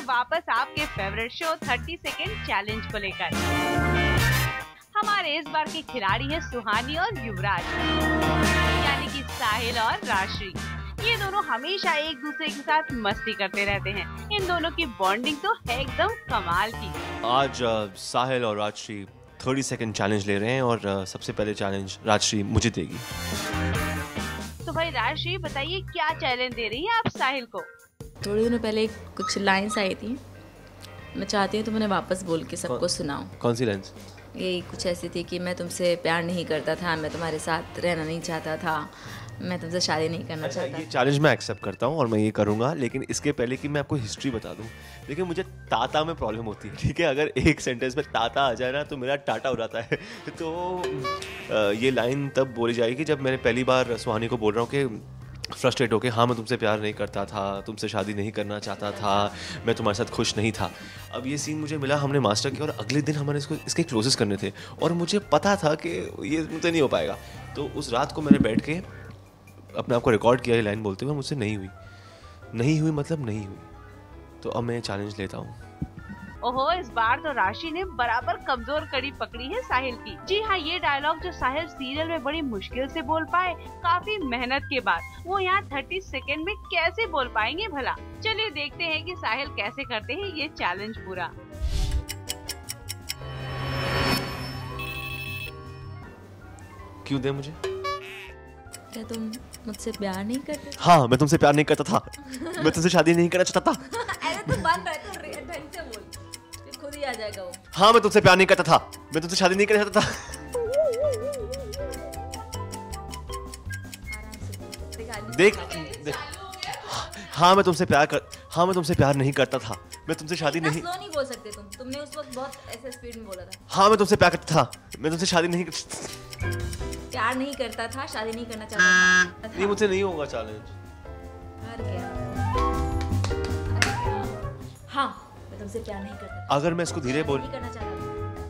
वापस आपके favourite show 30 second challenge को लेकर। हमारे इस बार के खिलाड़ी हैं सुहानी और युवराज, यानी कि साहिल और राशि। ये दोनों हमेशा एक दूसरे के साथ मस्ती करते रहते हैं। इन दोनों की बॉन्डिंग तो है एकदम कमाल की। आज साहिल और राजश्री 30 सेकंड चैलेंज ले रहे हैं और सबसे पहले चैलेंज राजश्री मुझे देगी। तो भाई राशि बताइए, क्या चैलेंज दे रही हैं आप साहिल को? थोड़े दिनों पहले कुछ लाइंस आई थी, मैं चाहती हूँ तुम उन्हें वापस बोल के सबको सुनाओ। कौन सी लाइंस? यही कुछ ऐसी थी कि मैं तुमसे प्यार नहीं करता था, मैं तुम्हारे साथ रहना नहीं चाहता था, मैं तुमसे शादी नहीं करना चाहता। ये चैलेंज मैं एक्सेप्ट करता हूँ और मैं ये करूँगा, लेकिन इसके पहले कि मैं आपको हिस्ट्री बता दूँ, लेकिन मुझे ताता में प्रॉब्लम होती है, ठीक है? अगर एक सेंटेंस में ताता आ जाए ना तो मेरा टाटा हो जाता है। तो ये लाइन तब बोली जाएगी जब मैंने पहली बार सुहानी को बोल रहा हूँ कि फ्रस्ट्रेट होके, हाँ मैं तुमसे प्यार नहीं करता था, तुमसे शादी नहीं करना चाहता था, मैं तुम्हारे साथ खुश नहीं था। अब ये सीन मुझे मिला, हमने मास्टर किया और अगले दिन हमारे इसके क्लोजेस करने थे और मुझे पता था कि ये मुझसे नहीं हो पाएगा। तो उस रात को मैंने बैठ के अपने आप को रिकॉर्ड किया ये लाइन बोलते हुए, मुझसे नहीं हुई मतलब नहीं हुई। तो अब मैं चैलेंज लेता हूँ। ओहो, इस बार तो राशि ने बराबर कमजोर कड़ी पकड़ी है साहिल की। जी हाँ, ये डायलॉग जो साहिल सीरियल में बड़ी मुश्किल से बोल पाए काफी मेहनत के बाद, वो यहाँ 30 सेकंड में कैसे बोल पाएंगे भला। चलिए देखते हैं कि साहिल कैसे करते हैं ये चैलेंज पूरा। क्यों दे मुझे? क्या तुम मुझसे प्यार नहीं करते? हाँ, मैं तुमसे प्यार नहीं करता था। मैं तुमसे शादी नहीं करना चाहता था। अरे तो बन रहा है तो ढंग से बोल, खुद ही आ जाएगा वो। हाँ, मैं तुमसे प्यार नहीं करता था, मैं तुमसे शादी नहीं करना चाहता था। देख, हाँ मैं तुमसे प्यार नहीं करता था, मैं तुमसे शादी नहीं। स्लो नहीं बोल सकते तुमने उस वक्त बहुत ऐसे स्पीड में बोला था। हाँ मैं तुमसे प्यार करता था, मैं तुमसे शादी नहीं प्यार नहीं करता था, शादी नहीं करना चाहता था। नहीं, मुझसे नहीं होगा चैलेंज। और क्या? हाँ, मैं तुमसे प्यार नहीं करता था। अगर मैं इसको धीरे बोल नहीं करना चाहता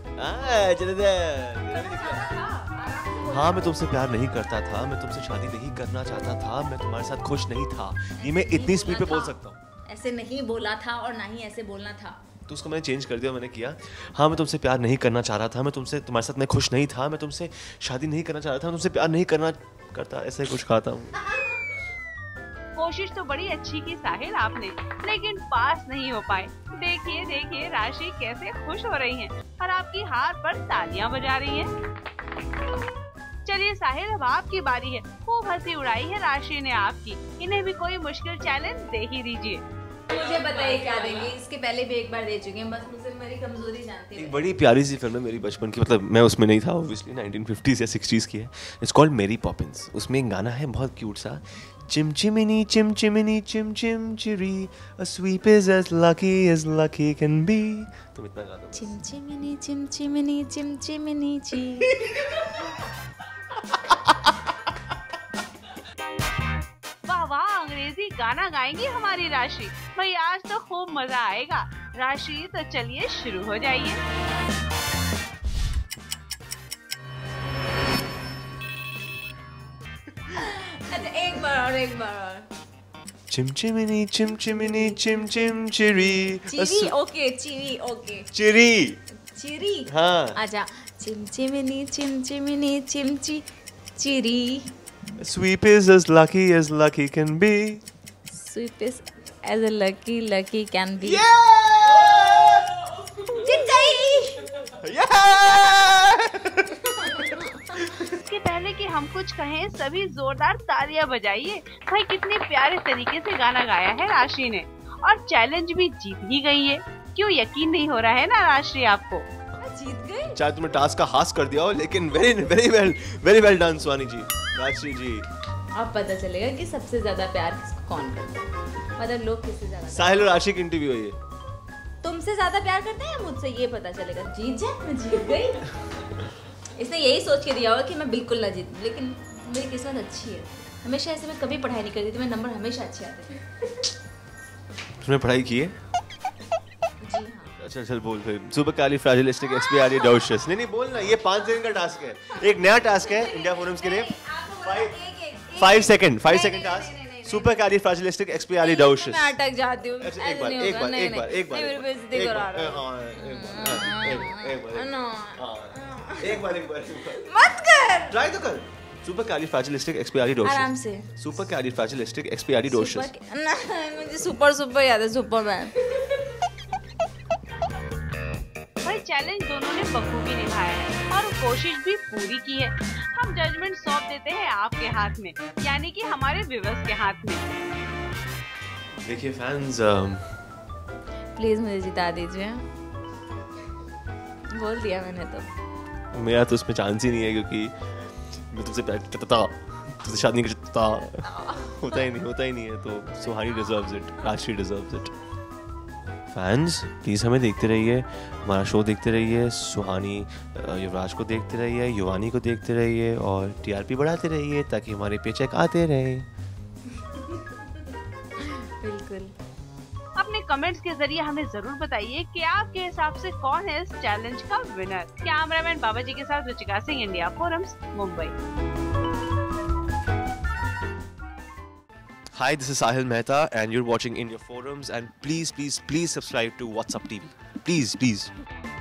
था। हाँ मैं तुमसे प्यार नहीं करता था, मैं तुमसे शादी नहीं करना चाहता था, मैं तुम्हारे साथ खुश नहीं था। ये मैं इतनी स्पीड पे बोल सकता हूँ। ऐसे नहीं बोला था और ना ही ऐसे बोलना था। तो उसको मैंने चेंज कर दिया, मैंने किया हाँ मैं तुमसे प्यार नहीं करना चाह रहा था, मैं तुम्हारे साथ मैं खुश नहीं था, मैं तुमसे शादी नहीं करना चाह रहा था, मैं तुमसे प्यार नहीं करना करता, ऐसे कुछ खाता हूँ। कोशिश तो बड़ी अच्छी की साहिल आपने, लेकिन पास नहीं हो पाए। देखिए राशि कैसे खुश हो रही हैं और आपकी हार पर तालियां बजा रही हैं। चलिए साहिल, अब आपकी बारी है। खूब हंसी उड़ाई है राशि ने आपकी, इन्हें भी कोई मुश्किल चैलेंज दे ही दीजिए। मुझे बताइए क्या देंगे? इसके पहले भी एक बार दे चुके हैं, बस मुझसे मेरी कमजोरी जानते हैं। एक बड़ी प्यारी सी फिल्म है मेरी बचपन की, मतलब मैं उसमें नहीं था ऑब्वियसली, 1950s या 60s की है। इट्स कॉल्ड मेरी पॉपिंस। उसमें एक गाना है बहुत क्यूट सा, चिम chimney चिम chimney चिम चिम चिरी, a sweep is as lucky can be। तुम इतना गा दो। चिम चिमिनी चिम चिमिनी चिम चिमिनी ची। वाह, अंग्रेजी गाना गाएंगी हमारी राशि। भाई आज तो खूब मजा आएगा। राशि, तो चलिए शुरू हो जाइए। अच्छा, एक बार और। चिम चिमिनी चिम चिमिनी चिम चिम चिरी, चिरी ओके, चिरी ओके, चिरी हाँ। आजा, चिम chimney चिम chimney चिमची चिरी। Sweep is as lucky can be. Sweep is as lucky can be. जीत गई। इसके पहले कि हम कुछ कहें, सभी जोरदार तालियां बजाइए। भाई कितने प्यारे तरीके से गाना गाया है राशि ने और चैलेंज भी जीत ही गई है। क्यों यकीन नहीं हो रहा है ना राशि आपको? जीत गई। चाहे तुमने टास्क का हास कर दिया हो, लेकिन very well done Suhani ji, Rashi ji. अब पता चलेगा कि सबसे ज्यादा प्यार किसको कौन करता है, मतलब लोग किससे ज्यादा। साहिल और राशि की इंटरव्यू है ये। तुमसे ज्यादा प्यार करते हैं मुझसे, ये पता चलेगा। जीत जाए, मैं जीत गई। इसने यही सोच के दिया होगा कि मैं बिल्कुल ना जीतूं, लेकिन मेरी किस्मत अच्छी है। हमेशा ऐसे मैं कभी पढ़ाई नहीं करती थी, मेरे नंबर हमेशा अच्छे आते थे। तुमने पढ़ाई की है? जी हाँ। अच्छा चल बोल फिर। सुपरकैलिफ्रैजिलिस्टिकएक्सपिआलिडोसिस। नहीं बोल ना, ये 5 सेकंड का टास्क है, एक नया टास्क है इंडिया फोरम्स के लिए। 5 second task. Supercalifragilisticexpialidocious. मैं अटक जाती हूँ। एक बार मेरी बेइज्जती करा रहा है। मत कर। ट्राई तो कर। Supercalifragilisticexpialidocious. आराम से। Supercalifragilisticexpialidocious. मुझे सुपर याद है, सुपरमैन। भाई चैलेंज दोनों ने बखूबी निभाया है और कोशिश भी पूरी की है। हम जजमेंट सौंप देते हैं आपके हाथ में, यानी कि हमारे व्यूअर्स के हाथ में। देखिए फैंस, प्लीज मुझे जिता दीजिए। बोल दिया मैंने तो। मेरा तो उसमें चांस ही नहीं है, क्योंकि मैं तुमसे प्यार करता था, तुमसे शादी नहीं करता। होता ही नहीं है। तो Suhani deserves it, Rashi deserves it. Fans please हमें देखते रहिए, हमारा शो देखते रहिए, सुहानी युवराज को देखते रहिए, युवानी को देखते रहिए और टीआरपी बढ़ाते रहिए ताकि हमारे पेचेक आते रहे। बिल्कुल। अपने कमेंट्स के जरिए हमें जरूर बताइए कि आपके हिसाब से कौन है इस चैलेंज का विनर। कैमरामैन बाबा जी के साथ Ruchika Singh, India forums, Mumbai. Hi, this is Sahil Mehta and you're watching India Forums, and please subscribe to What's Up TV. Please.